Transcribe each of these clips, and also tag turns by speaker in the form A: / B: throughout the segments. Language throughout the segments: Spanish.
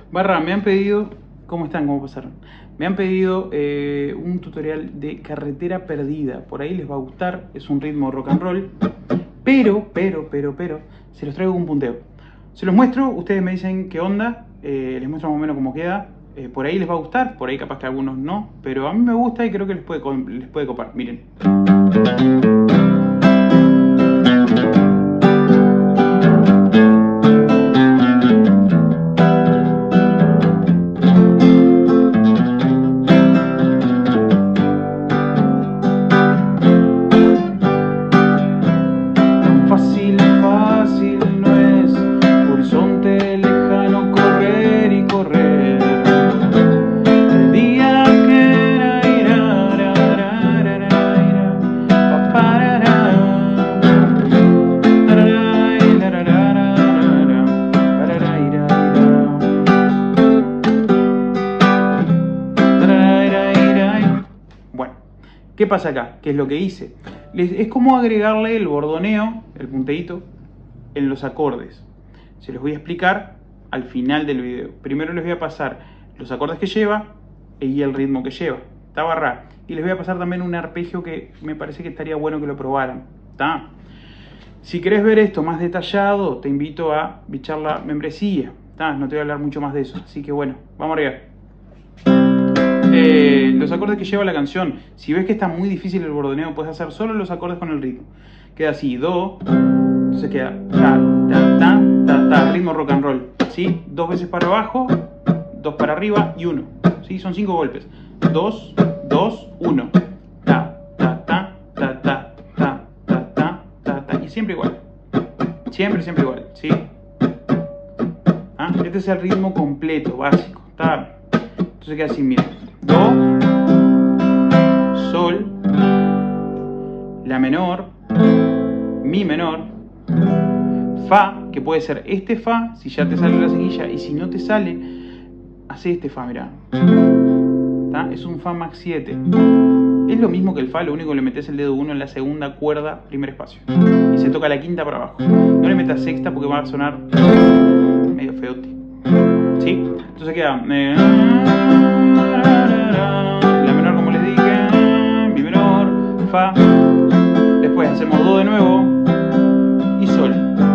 A: Barra, me han pedido... ¿Cómo están? ¿Cómo pasaron? Me han pedido un tutorial de Carretera Perdida. Por ahí les va a gustar. Es un ritmo rock and roll. Pero, se los traigo un punteo. Se los muestro, ustedes me dicen qué onda. Les muestro más o menos cómo queda. Por ahí les va a gustar, por ahí capaz que a algunos no. Pero a mí me gusta y creo que les puede copar. Miren. ¿Qué pasa acá? ¿Qué es lo que hice? Es como agregarle el bordoneo, el punteíto, en los acordes. Se los voy a explicar al final del video. Primero les voy a pasar los acordes que lleva y el ritmo que lleva. ¿Está, Barra? Y les voy a pasar también un arpegio que me parece que estaría bueno que lo probaran. ¿Está? Si querés ver esto más detallado, te invito a bichar la membresía. ¿Está? No te voy a hablar mucho más de eso. Así que bueno, vamos arriba. Los acordes que lleva la canción, si ves que está muy difícil el bordoneo, puedes hacer solo los acordes con el ritmo. Queda así, do, entonces queda ta, ta, ta, ta, ta, ritmo rock and roll, ¿sí? 2 veces para abajo, 2 para arriba y 1, ¿sí? Son 5 golpes, 2, 2, 1, ta, ta, ta, ta, ta, ta, ta, ta, ta, ta, y siempre igual, siempre igual, ¿sí? ¿Ah? Este es el ritmo completo, básico, ¿está? Entonces queda así, miren. Do, sol, la menor, mi menor, fa, que puede ser este fa, si ya te sale la seguilla, y si no te sale, hace este fa, mirá. ¿Tá? Es un fa max 7. Es lo mismo que el fa, lo único que le metes el dedo 1 en la segunda cuerda, primer espacio. Y se toca la quinta para abajo. No le metas sexta porque va a sonar medio feote. ¿Sí? Entonces queda... la menor como les dije, mi menor, fa, después hacemos do de nuevo y sol,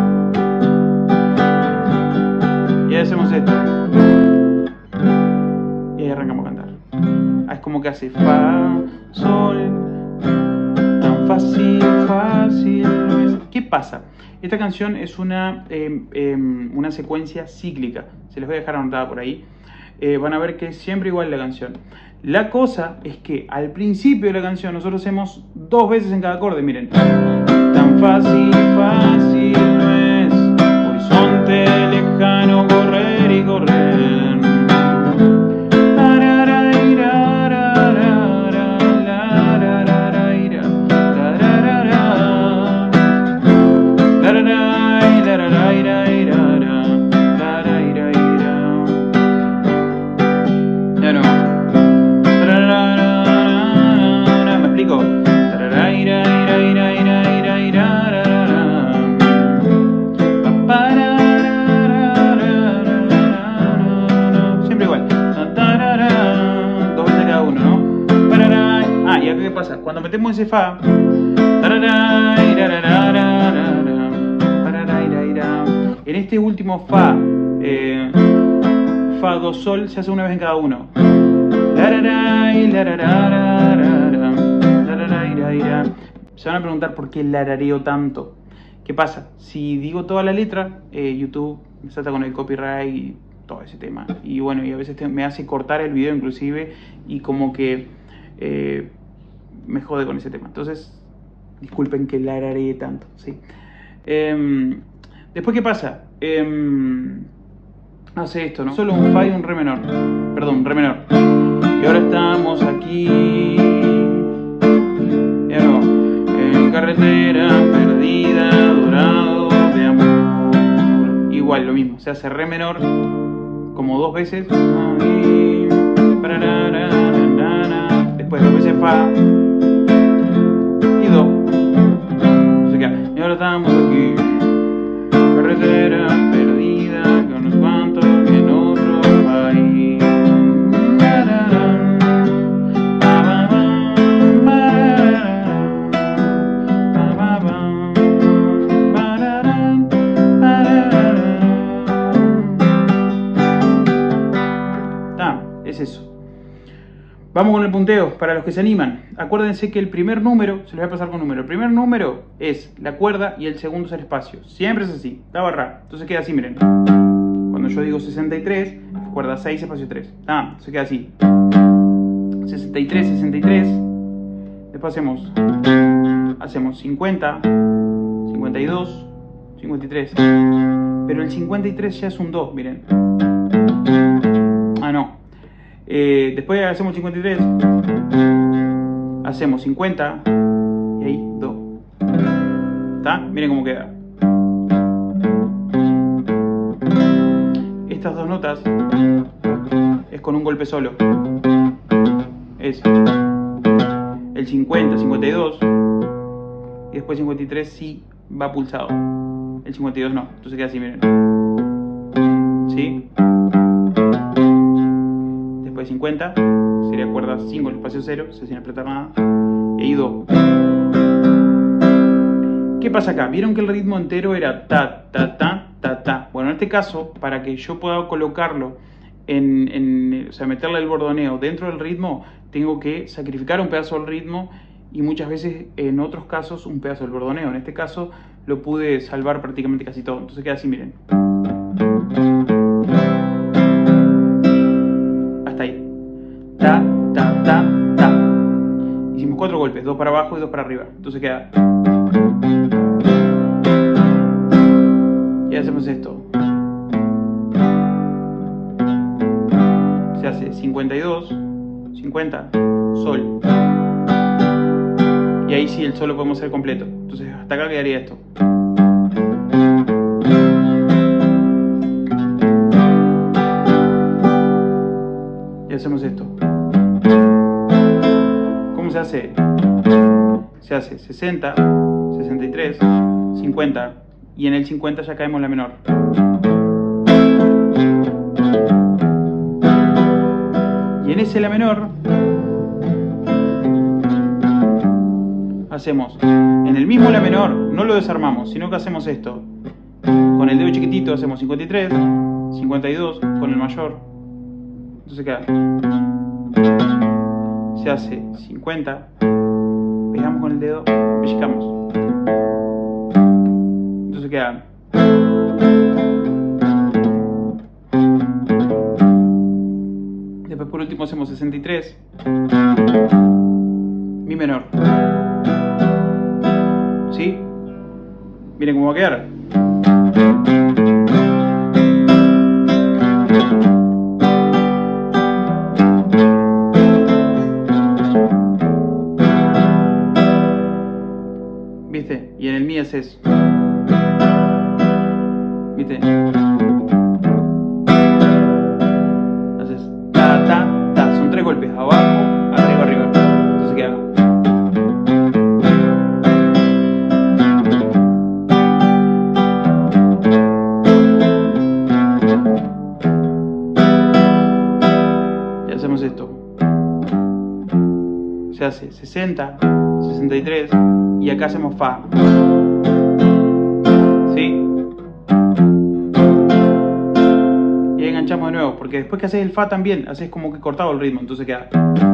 A: y ahí hacemos esto y ahí arrancamos a cantar. Es como que hace fa, sol, tan fácil no es. ¿Qué pasa? Esta canción es una secuencia cíclica, se les voy a dejar anotada por ahí. Van a ver que es siempre igual la canción. La cosa es que al principio de la canción nosotros hacemos 2 veces en cada acorde, miren. Tan fácil no es, horizonte lejano, correr y correr. Cuando metemos ese fa, en este último fa, fa, do, sol, se hace una vez en cada uno. Se van a preguntar por qué larareo tanto. ¿Qué pasa? Si digo toda la letra, YouTube me salta con el copyright y todo ese tema. Y bueno, y a veces me hace cortar el video inclusive y como que... me jode con ese tema. Entonces, disculpen que lararé tanto, ¿sí? Después, ¿qué pasa? Hace esto, ¿no? Solo un fa y un re menor. Perdón, un re menor. Y ahora estamos aquí. Y ahora en carretera perdida, dorado de amor. Igual, lo mismo. Se hace re menor como 2 veces. Después 2 veces fa. Y ahora estamos aquí, carretera perdida, con unos cuantos y en otro eso. Vamos con el punteo, para los que se animan. Acuérdense que el primer número, se los voy a pasar con número. El primer número es la cuerda y el segundo es el espacio. Siempre es así, la barra. Entonces queda así, miren. Cuando yo digo 63, cuerda 6, espacio 3. Se queda así. 63, 63. Después hacemos 50, 52, 53. Pero el 53 ya es un Do, miren. No. Después hacemos 53, hacemos 50 y ahí Do. ¿Está? Miren cómo queda. Estas dos notas es con un golpe solo. Es el 50, 52 y después 53 sí va pulsado. El 52 no. Entonces queda así, miren. ¿Sí? 50 sería cuerda 5 en espacio 0, sin apretar nada, y ahí Do. ¿Qué pasa acá? Vieron que el ritmo entero era ta, ta, ta, ta, ta. Bueno, en este caso, para que yo pueda colocarlo o sea, meterle el bordoneo dentro del ritmo, tengo que sacrificar un pedazo del ritmo y muchas veces, en otros casos, un pedazo del bordoneo. En este caso, lo pude salvar prácticamente casi todo. Entonces queda así, miren. Ta, ta, ta, ta. Hicimos 4 golpes, 2 para abajo y 2 para arriba. Entonces queda. Y hacemos esto. Se hace 52, 50, Sol. Y ahí sí el Sol lo podemos hacer completo. Entonces hasta acá quedaría esto. Y hacemos esto. ¿Cómo se hace? Se hace 60, 63, 50 y en el 50 ya caemos la menor. Y en ese la menor hacemos en el mismo la menor, no lo desarmamos, sino que hacemos esto. Con el dedo chiquitito hacemos 53, 52 con el mayor. Entonces queda. Se hace 50, pegamos con el dedo, pellizcamos. Entonces queda. Después por último hacemos 63, Mi menor. ¿Sí? Miren cómo va a quedar. ¿Viste? Y en el Mi es eso. ¿Viste? Haces ta, ta, ta. Son 3 golpes. Abajo, arriba, arriba. Entonces queda. Y hacemos esto. Se hace 60, 63. Y acá hacemos Fa. ¿Sí? Y ahí enganchamos de nuevo, porque después que haces el Fa también, haces como que cortado el ritmo, entonces queda.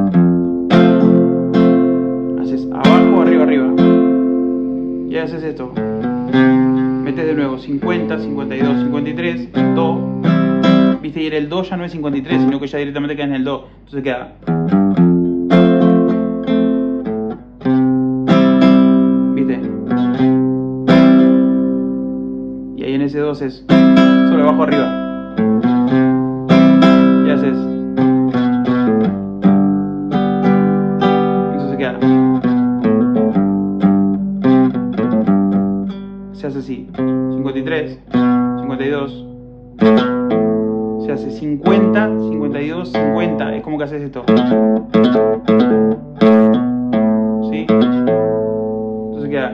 A: Haces abajo, arriba, arriba. Y ahí haces esto. Metes de nuevo 50, 52, 53, Do. ¿Viste? Y el Do ya no es 53, sino que ya directamente queda en el Do. Entonces queda. Y ahí en ese 2 es solo abajo arriba. Y haces. Eso se queda. Se hace así. 53, 52. Se hace 50, 52, 50. Es como que haces esto. ¿Sí? Entonces queda.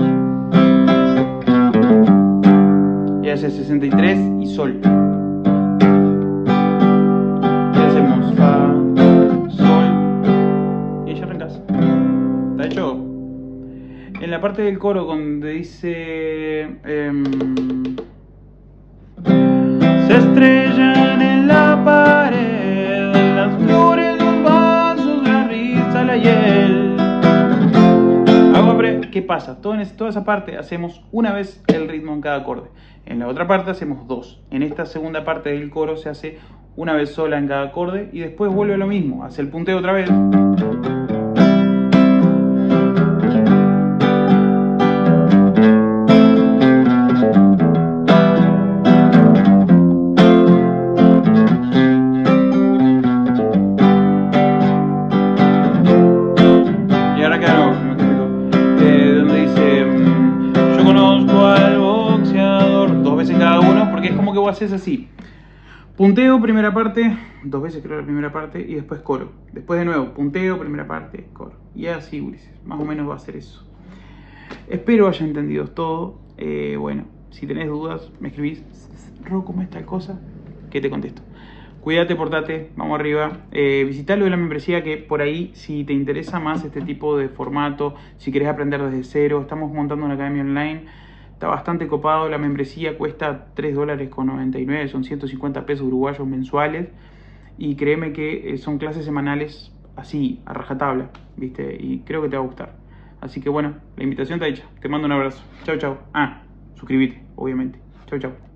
A: Y haces 63 y Sol. Y hacemos Fa, Sol. Y ya arrancas. ¿Está hecho? En la parte del coro donde dice se estrellan en la pared las pasa? Toda esa parte hacemos una vez el ritmo en cada acorde. En la otra parte hacemos 2. En esta segunda parte del coro se hace una vez sola en cada acorde y después vuelve lo mismo. Hace el punteo otra vez. Que vos haces así: punteo, primera parte, 2 veces creo la primera parte y después coro, después de nuevo punteo, primera parte, coro, y así, Ulises, más o menos va a ser eso. Espero haya entendido todo. Bueno, si tenés dudas me escribís: Ro, ¿cómo es tal cosa? Que te contesto. Cuídate, portate, vamos arriba. Visitá lo de la membresía, que por ahí, si te interesa más este tipo de formato, si querés aprender desde cero, estamos montando una academia online. Está bastante copado. La membresía cuesta $3.99, son 150 pesos uruguayos mensuales. Y créeme que son clases semanales así, a rajatabla, ¿viste? Y creo que te va a gustar. Así que bueno, la invitación está hecha. Te mando un abrazo. Chau, chau. Suscríbete, obviamente. Chau, chau.